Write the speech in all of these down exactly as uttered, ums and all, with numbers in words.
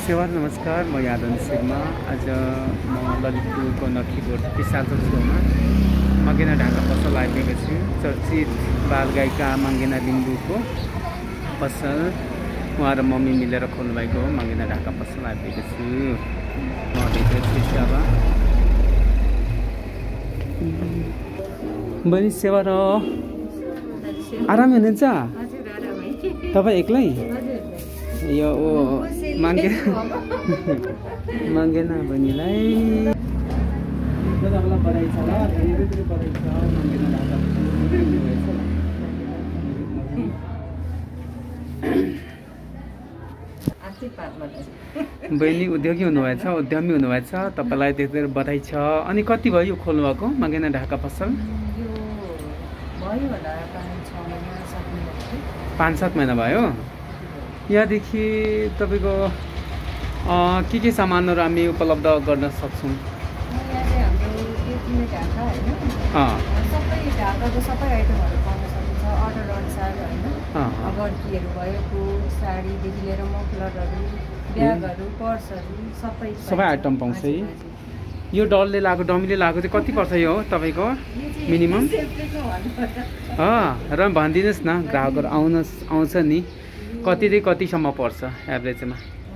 सेवा नमस्कार, म यादन शर्मा। आज म ललितपुरको नखीपुर विशाल चौकमा मङ्गेना ढाका पसल आइपुगेको छु। चर्चित बालगायिका मङ्गेना लिम्बूको पसल उहाँ र मम्मी मिलेर खोल्नुभएको हो। मङ्गेना ढाका पसल आइपुगेको छु। म भित्र छु। अब बहिनी सेवा र आराम हुनुहुन्छ? तपाईँ एक्लै? यो मागे मङ्गेना बहिनीलाई बधाई छ ल, धेरै धेरै बधाई छ। मङ्गेना ढाका बहिनी उद्योगी हुनुभएछ, उद्यमी हुनुभएछ, तपाईँलाई धेरै धेरै बधाई छ। अनि कति भयो यो खोल्नुभएको मङ्गेना ढाका पसल? पाँच सात महिना भयो। यहाँदेखि तपाईँको के के सामानहरू हामी उपलब्ध गर्न सक्छौँ? ढाकाको सबै आइटमहरू पाउन सकिन्छ अर्डर अनुसार होइन। गड्कीहरू भयो, कोट साडीदेखि लिएर मफलरहरू, ब्यागहरू, पर्सहरू सबै सबै आइटम पाउँछ है। यो डलले लगाएको डमीले लगाएको चाहिँ कति पर्छ यो तपाईँको मिनिमम? र भनिदिनुहोस् न, ग्राहकहरू आउन आउँछ नि, कतिदेखि कतिसम्म पर्छ एभरेजमा?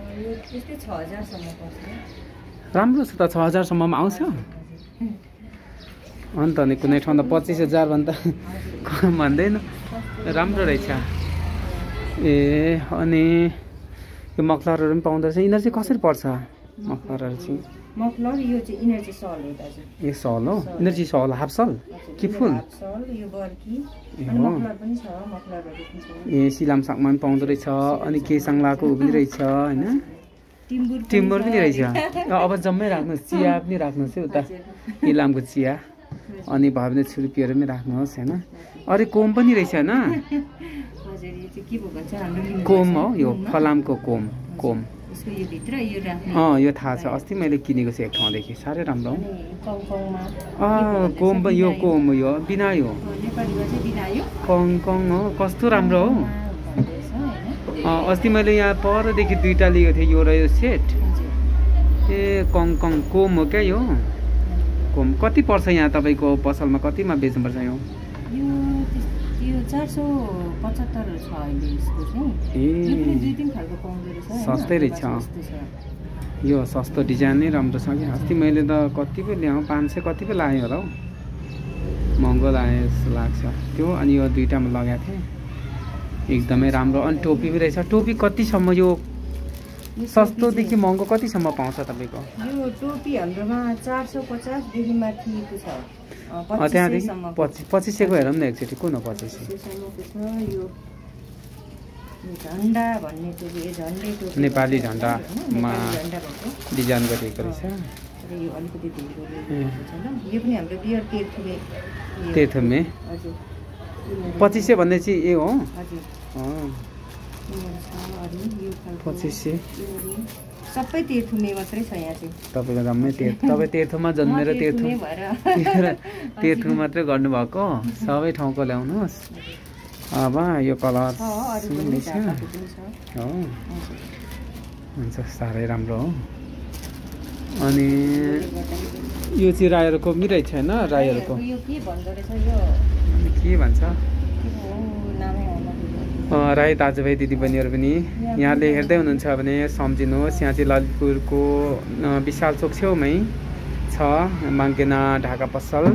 राम्रो छ त, छ हजारसम्ममा आउँछ। अन्त नि कुनै ठाउँमा पच्चिस हजार भन्दा कम भन्दैन, राम्रो रहेछ। ए अनि यो मफलरहरू पनि पाउँदो रहेछ। यिनीहरू चाहिँ कसरी पर्छ मफलरहरू चाहिँ? मफलर यो चाहिँ इनर्जी सल हो दाजु। ए सल हो, इनर्जी सल, हाफ सल कि फुल? सल यो बर्की अनि मफलर पनि छ, मफलरहरू पनि छ। ए सिलामसाङमा पनि पाउँदो रहेछ। अनि केसाङलाको उ पनि रहेछ हैन, टिम्बर पनि रहेछ। अब जम्मै राख्नुहोस्, चिया पनि राख्नुहोस् है उता इलामको चिया। अनि भयो भने छुर्पीहरू पनि राख्नुहोस् हैन। अरे कोम पनि रहेछ हैन? कोम हो यो, फलामको कोम। कोम अँ यो थाहा छ, अस्ति मैले किनेको छु एक ठाउँदेखि, साह्रै राम्रो हो। अँ कोम यो कोम यो बिनायो कङ कङ हो, कस्तो राम्रो हो। अँ अस्ति मैले यहाँ परदेखि दुईवटा लिएको थिएँ, यो र यो सेट। ए कङ कङ कोम हो क्या यो? कोम कति पर्छ यहाँ तपाईँको पसलमा? कतिमा बेच्नुपर्छ यो? चार सौ पचहत्तर छ अहिले यसको चाहिँ। ए दुई तिन खालको पाउँदो रहेछ, सस्तै रहेछ। यो सस्तो डिजाइन नै राम्रो छ कि। अस्ति मैले त कति पो ल्याउँ, पाँच सय कति पो लाग्यो होला हौ, महँगो लाग्यो जस्तो लाग्छ त्यो। अनि यो दुइटामा लगाएको थिएँ, एकदमै राम्रो। अनि टोपी पनि रहेछ। टोपी कतिसम्म यो सस्तोदेखि महँगो कतिसम्म पाउँछ तपाईँको? यो टोपी हाम्रोमा चार सौ पचासदेखि माथिको छ। त्यहाँदेखि पच्चिस पच्चिस सयको हेरौँ न एकचोटि, कुन हो पच्चिस सय? यो झन्डा भन्ने टोपी, झन्डे टोपी, नेपाली झन्डामा डिजाइन गरिएको रहेछ। यो अलिकति धेरै यो पनि हाम्रो बियर तेर्थुमे तेर्थुमे पच्चिस सय भन्ने चाहिँ ए हो? पच्चिस सय सबै तेर्थुमे मात्रै छ यहाँ चाहिँ। तपाईँको जम्मै तेर्थ, तपाईँ तेर्थुमा जन्मेर तेर्थु तेर्थु मात्रै गर्नुभएको, सबै ठाउँको ल्याउनुहोस्। अब यो कलर हो, हुन्छ, साह्रै राम्रो हो। अनि यो चाहिँ राईहरूको पनि रहेछ होइन? राईहरूको के भन्छ? राई दाजुभाइ दिदीबहिनीहरू पनि यहाँले हेर्दै हुनुहुन्छ भने सम्झिनुहोस्, यहाँ चाहिँ ललितपुरको विशाल चोक छेउमै छ मङ्गेना ढाका पसल।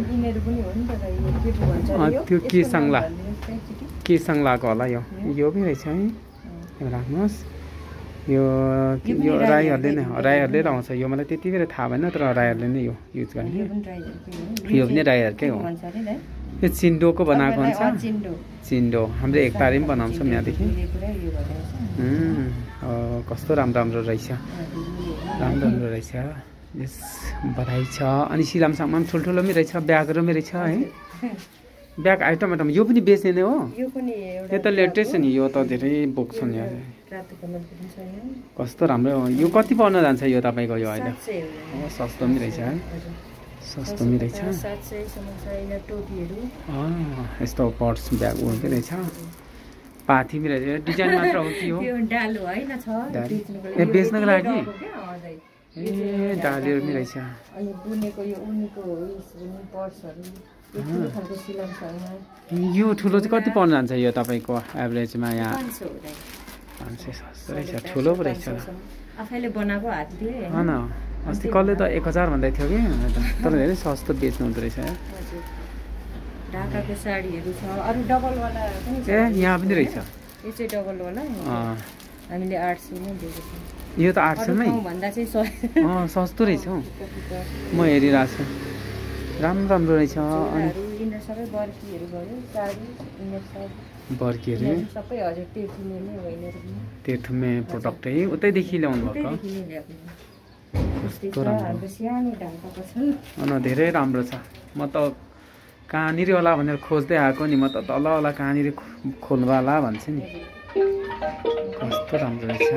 त्यो के साङ्ला के साङ्लाको होला यो? यो पनि रहेछ है, राख्नुहोस्। यो यो राईहरूले नै राईहरूले लाउँछ यो, मलाई त्यति बेला थाहा भएन, तर राईहरूले नै यो युज गर्ने। यो पनि राईहरूकै हो। यो चिन्डोको बनाएको हुन्छ, चिन्डो हाम्रो एकतारी पनि बनाउँछौँ यहाँदेखि। कस्तो राम्रो राम्रो रहेछ, राम्रो राम्रो रहेछ। यस बधाई छ। अनि सिलामसाङमा पनि ठुल्ठुलो पनि रहेछ, ब्यागहरू पनि रहेछ है। ब्याग आइटम आइटम यो पनि बेच्ने नै हो? यो त लेटेस्ट नि, यो त धेरै बोक्छ नि। कस्तो राम्रो हो यो। कति पर्न जान्छ यो तपाईँको यो अहिले? सस्तो पनि रहेछ है, सस्तो पनि रहेछ। यस्तो पर्स ब्याग उयो रहेछ। पाथी रहेछ डिजाइन मात्र हो कि हो त्यो डालो हैन छ ए बेच्नको लागि ए डालीहरु नि रहेछ अनि बुनेको यो उनीको उनी पर्सहरु यो खालको सिलाइ छैन यो ठुलो चाहिँ कति पर्न जान्छ यो तपाईको एभरेजमा यहाँ पाँच सौ हो पाँच सय सस्तो रहेछ ठुलो पो रहेछ आफैले बनाएको हातले हैन अस्ति कहिले त एक हजार भन्दै थियो कि तर धेरै सस्तो बेच्नु हुँदो रहेछ हजुर ढाकाको साडीहरु छ अरु डबल वाला पनि छ ए यहाँ पनि रहेछ यो चाहिँ डबल वाला हामीले आठ सौ नै दिएको छौं यो त आठ सौ मै भन्दा चाहिँ अ सस्तो रहेछ म हेरिरहेको छु राम्रो राम्रो रहेछ अनि इन्डर सबै बर्कीहरु भयो साडी इन्डर सब बर्कीहरु सबै हजुर तेथुमे नै हो इन्डर तेथुमे प्रोडक्ट है उतै देखि ल्याउनु भएको कस्तो राम्रो सानो ढाकाको छ अन धेरै राम्रो छ म त कहाँनिर होला भनेर खोज्दै आएको नि म त तल होला कहाँनिर खोल्नु होला भन्छु नि कस्तो राम्रो रहेछ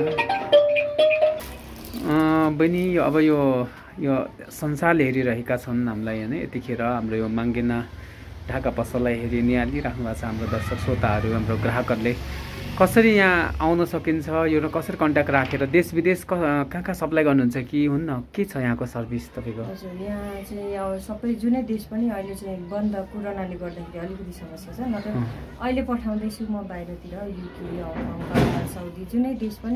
बहिनी अब यो यो संसारले हेरिरहेका छन् हामीलाई हैन यतिखेर हाम्रो यो माङ्गेना ढाका पसललाई हेरि निहालिराख्नु भएको छ हाम्रो दर्शक श्रोताहरू हाम्रो ग्राहकहरूले कसरी यहाँ आउन सकिन्छ यो कसरी कन्ट्याक्ट राखेर देश विदेश कहाँ कहाँ सप्लाई गर्नुहुन्छ कि हुन्न के छ यहाँको सर्भिस तपाईको हजुर यहाँ चाहिँ अब सबै जुनै देश पनि अहिले चाहिँ बन्द कोरोनाले गर्दाखेरि अलिकति समस्या छ नत्र अहिले पठाउँदैछु म बाहिरतिर युके हङकङ कतार साउदी जुनै देश पनि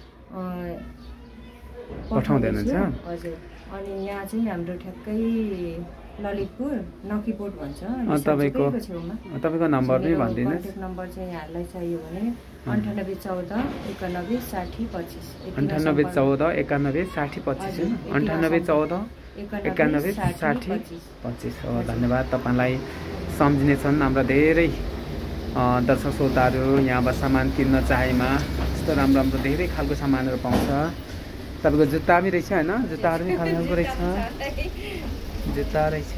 पठाउँदै हुनुहुन्छ हजुर अनि यहाँ चाहिँ हाम्रो ठ्याक्कै ललितपुर नकीपोर्ट भन्छ तपाईको तपाईको नम्बर पनि भनिदिनुस् कन्ट्याक्ट नम्बर चाहिँ यहाँलाई चाहियो भने अन्ठानब्बे चौध एकानब्बे साठी पच्चिस अन्ठानब्बे चौध एकानब्बे साठी पच्चिस अन्ठानब्बे चौध एकानब्बे साठी पच्चिस हो धन्यवाद तपाईलाई सम्झिने छन् हाम्रा धेरै दर्शक श्रोताहरू यहाँबाट सामान किन्न चाहेमा यस्तो राम्रो राम्रो धेरै खालको सामानहरू पाउँछ तपाईको जुत्ता पनि रहेछ हैन जुत्ताहरू पनि खालको रहेछ जुत्ता रहेछ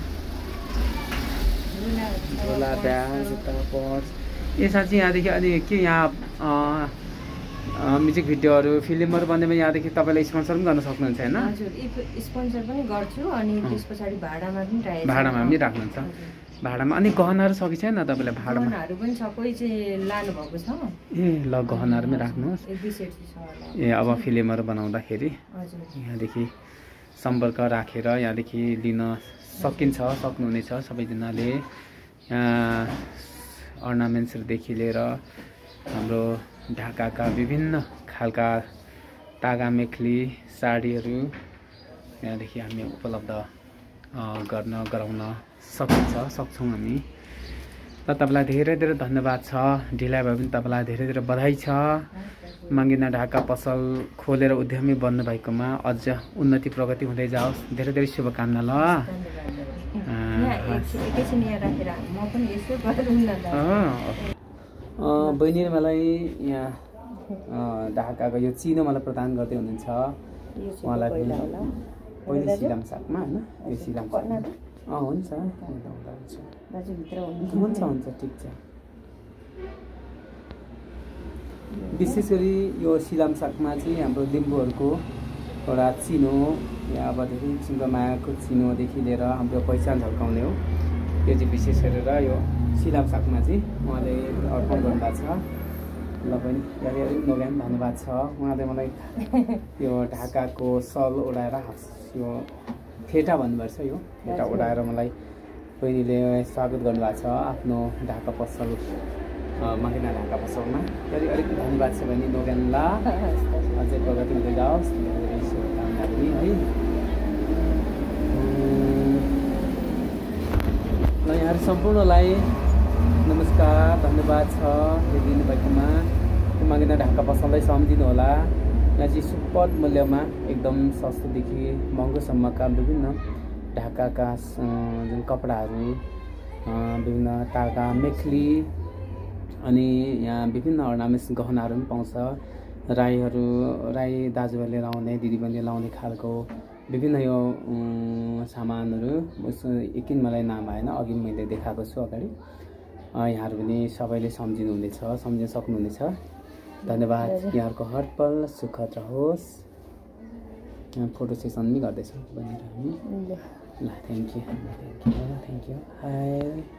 झोला ब्याग जुत्ता पर्स यसमा चाहिँ यहाँदेखि अनि के यहाँ म्युजिक भिडियोहरू फिल्महरू बन्नेमा यहाँदेखि तपाईँले स्पोन्सर पनि गर्न सक्नुहुन्छ हैन हजुर स्पोन्सर पनि गर्छु अनि त्यस पछाडी भाडामा पनि राखेको भाडामा पनि राख्नुहुन्छ भाडामा अनि गहनाहरू सकी छैन तपाईँले भाडामा गहनाहरू पनि छ कोही चाहिँ लानु भएको छ ए ल गहनाहरू पनि राख्नुहोस् एक दुई सेट छ ए अब फिल्महरू बनाउँदाखेरि हजुर यहाँदेखि सम्पर्क राखेर यहाँदेखि लिन सकिन्छ सक्नुहुनेछ सबैजनाले यहाँ अर्नामेन्ट्सहरूदेखि लिएर हाम्रो ढाकाका विभिन्न खालका तागा मेखली साडीहरू यहाँदेखि हामी उपलब्ध गर्न गराउन सकिन्छ सक्छौँ हामी र तपाईँलाई धेरै धेरै धन्यवाद छ ढिलाइ भए पनि तपाईँलाई धेरै धेरै बधाई छ माङ्गेना ढाका पसल खोलेर उद्यमी बन्नु भएकोमा अझ उन्नति प्रगति हुँदै जाओस् धेरै धेरै शुभकामना ल बहिनीले मलाई यहाँ ढाकाको यो चिनो मलाई प्रदान गर्दै हुनुहुन्छ उहाँलाई पहिलो सिलाम सागमा होइन यो सिलाम अँ हुन्छ हुन्छ हुन्छ ठिक छ विशेष गरी यो सिलाम सागमा चाहिँ हाम्रो लिम्बूहरूको एउटा चिनो या अब धेरै किसिमको मायाको चिनोदेखि लिएर हाम्रो पहिचान झल्काउने हो यो चाहिँ विशेष गरेर यो सिलाम सागमा चाहिँ उहाँले अर्पण गर्नुभएको छ ल पनि धेरै नोगान धन्यवाद छ उहाँले मलाई यो ढाकाको सल ओढाएर यो फेटा भन्नुभएको छ यो फेटा ओढाएर मलाई बहिनीले स्वागत गर्नुभएको छ आफ्नो ढाका पसल माङ्गेना ढाका पसलमा धेरै अलिक धन्यवाद छ भने नोगानला अझै प्रगति हुँदै जाओस् शुभकामना पनि है ल यहाँहरू सम्पूर्णलाई नमस्कार धन्यवाद छ यो दिनुभएकोमा माङ्गेना ढाका पसललाई सम्झिनु होला यहाँ चाहिँ सुपर मूल्यमा एकदम सस्तोदेखि महँगोसम्मका विभिन्न ढाकाका जुन कपडाहरू विभिन्न तागा मेखली अनि यहाँ विभिन्न अर्नामेन्ट्स गहनाहरू पनि पाउँछ राईहरू राई दाजुभाइले लाउने दिदीबहिनीले लाउने खालको विभिन्न यो सामानहरू एकिन मलाई नाम आएन अघि मैले देखाएको छु अगाडि यहाँहरू पनि सबैले सम्झिनुहुनेछ सम्झिन सक्नुहुनेछ धन्यवाद यहाँहरूको हर पल सुखद रहोस् फोटो सेसन पनि गर्दैछौँ भनेर हामी ल thank you thank you thank you high